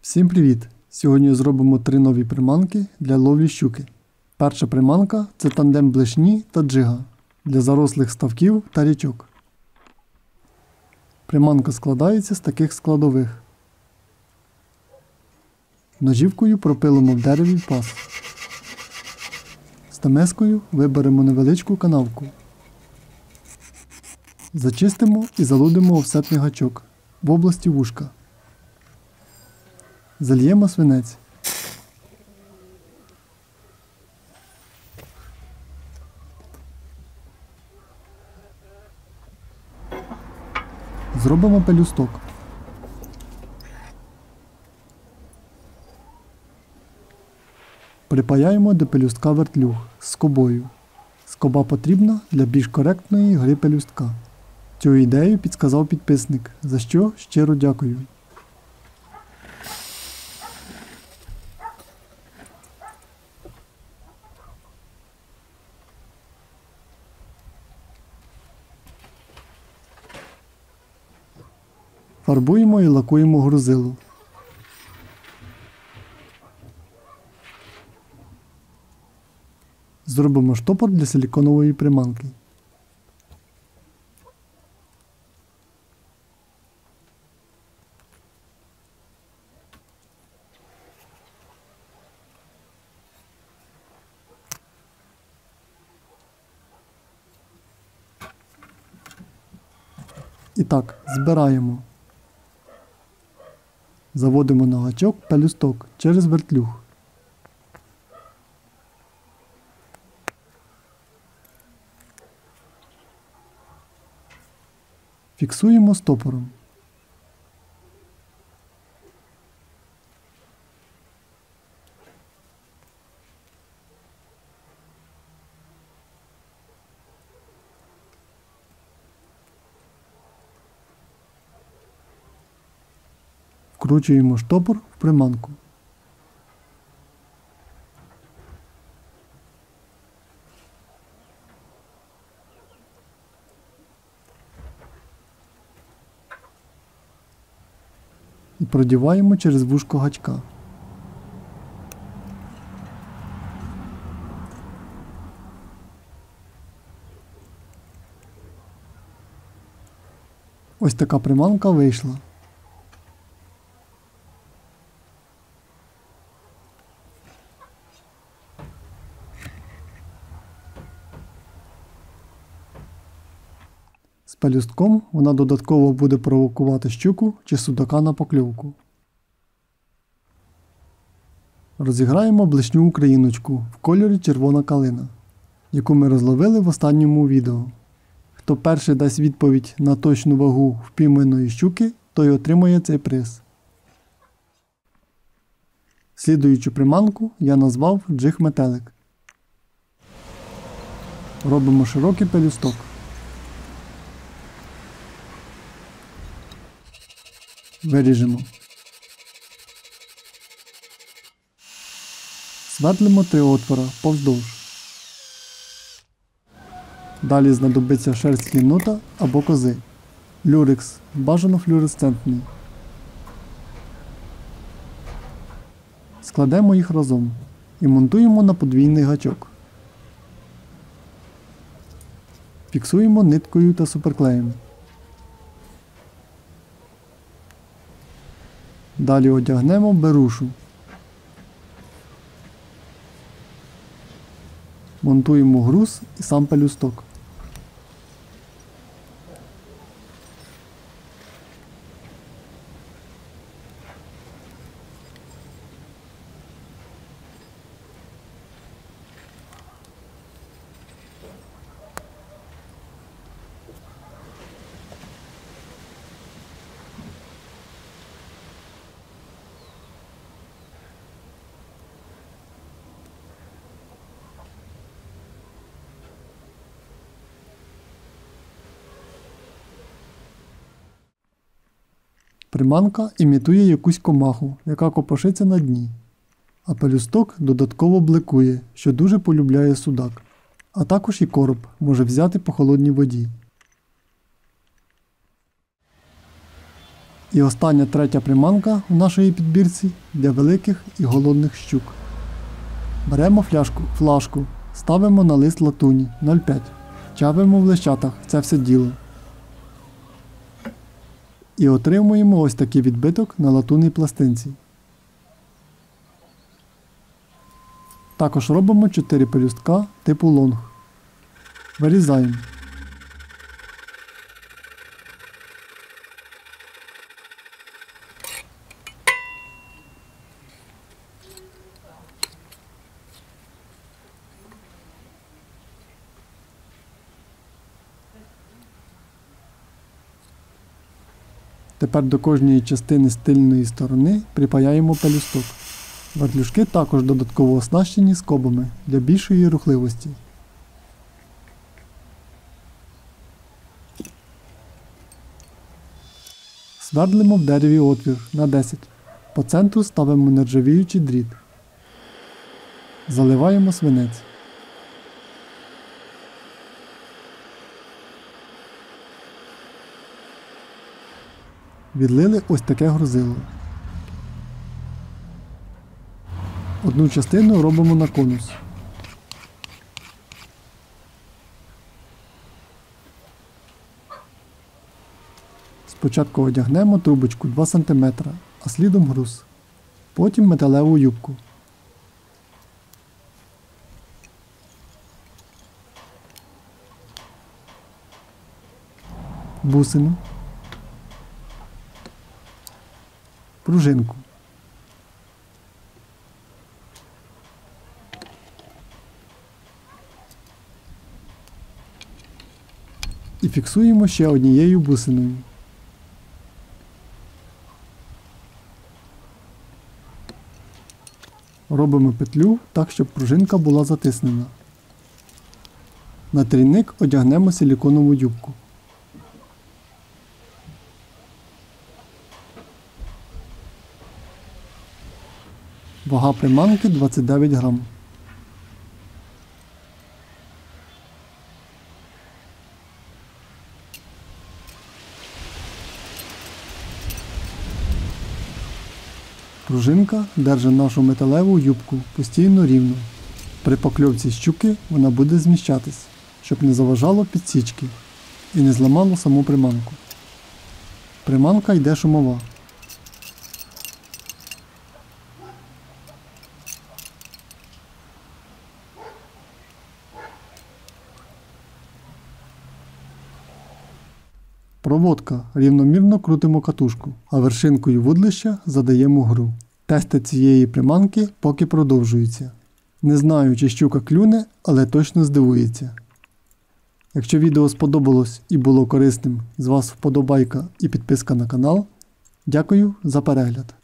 Всім привіт! Сьогодні зробимо 3 нові приманки для ловлі щуки. Перша приманка – це тандем блешні та джига для зарослих ставків та річок. Приманка складається з таких складових. Ножівкою пропилимо в дереві паз. Стамескою виберемо невеличку канавку. Зачистимо і залудимо офсетний гачок в області вушка. Зальємо свинець. Зробимо пелюсток. Припаяємо до пелюстка вертлюг з скобою. Скоба потрібна для більш коректної гри пелюстка. Цю ідею підказав підписник, за що щиро дякую. Фарбуємо і лакуємо грузило. Зробимо штопор для силіконової приманки. І так, збираємо. Заводимо на гачок пелюсток через вертлюг. Фіксуємо стопором. Вкручуємо штопор в приманку. І продіваємо через вушко гачка. Ось така приманка вийшла. З пелюстком вона додатково буде провокувати щуку чи судака на покльовку. Розіграємо блешню україночку в кольорі червона калина, яку ми розловили в останньому відео. Хто перший дасть відповідь на точну вагу впійманої щуки, той отримає цей приз. Слідуючу приманку я назвав джиг-метелик. Робимо широкий пелюсток. Виріжемо. Свердлимо 3 отвора повздовж. Далі знадобиться шерсть єнота або кози. Люрекс, бажано флюоресцентний. Складемо їх разом і монтуємо на подвійний гачок. Фіксуємо ниткою та суперклеєм. Далі одягнемо берушу. Монтуємо груз і сам пелюсток. Приманка імітує якусь комаху, яка копошиться на дні, а пелюсток додатково бликує, що дуже полюбляє судак, а також і короб може взяти по холодній воді. І остання третя приманка в нашій підбірці для великих і голодних щук. Беремо флажку, ставимо на лист латуні 0,5, чавимо в лещатах це все діло. І отримуємо ось такий відбиток на латунній пластинці. Також робимо 4 пелюстка типу лонг. Вирізаємо. Тепер до кожної частини з тильної сторони припаяємо пелюсток. Вертлюжки також додатково оснащені скобами для більшої рухливості. Свердлимо в дереві отвір на 10. По центру ставимо нержавіючий дріт. Заливаємо свинець. Відлили ось таке грузило. Одну частину робимо на конус. Спочатку одягнемо трубочку 2 см, а слідом груз. Потім металеву юбку. Бусину. Пружинку. І фіксуємо ще однією бусиною. Робимо петлю так, щоб пружинка була затиснена. На трійник одягнемо силіконову юбку. Вага приманки 29 грам. Пружинка держить нашу металеву юбку постійно рівно. При покльовці щуки вона буде зміщатись, щоб не заважало підсічки і не зламало саму приманку. Приманка йде шумова. Проводка. Рівномірно крутимо катушку, а вершинкою вудлища задаємо гру. Тести цієї приманки поки продовжуються. Не знаю, чи щука клюне, але точно здивується. Якщо відео сподобалось і було корисним, з вас вподобайка і підписка на канал. Дякую за перегляд.